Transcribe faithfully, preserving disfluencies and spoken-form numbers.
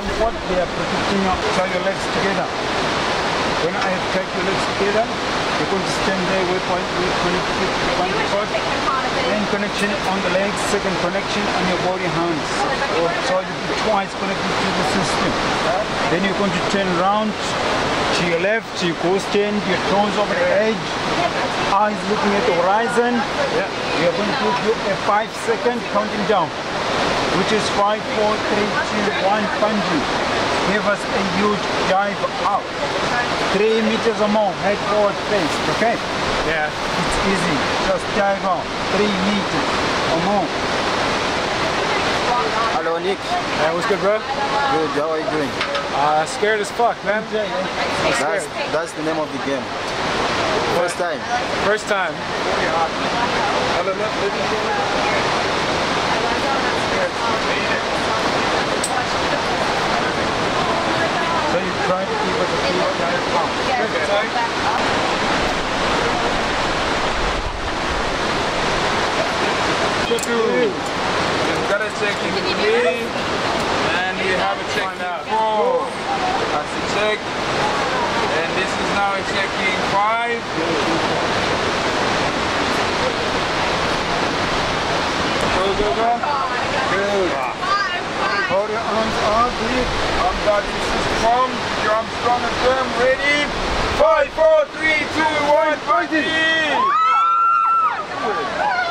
comfort, they are protecting your, tie your legs together. When I take your legs together, you're going to stand there with point, with connect with one foot, then connection on the legs, second connection on your body hands. So, so you twice connected to the system. Then you're going to turn around to your left, you go stand, your toes over the edge, eyes looking at the horizon. You're going to do a five second counting down, which is five, four, three, two, one, bungee. Give us a huge dive out. Three meters or more, head forward face, okay? Yeah. It's easy, just dive out. Three meters or more. Hello, Nick. Hey, what's good, bro? Good, how are you doing? Uh, scared as fuck, man. That's, that's the name of the game. First time. First time. So you try to keep us a few dive out. Two. You've got a check in three, and you have a check in four. That's a check. And this is now a check in five. Go, go, go. Good. Hold your arms up, breathe. Arm God, this is strong. Your arms strong and firm. Ready? Five, four, three, two, one, fighting!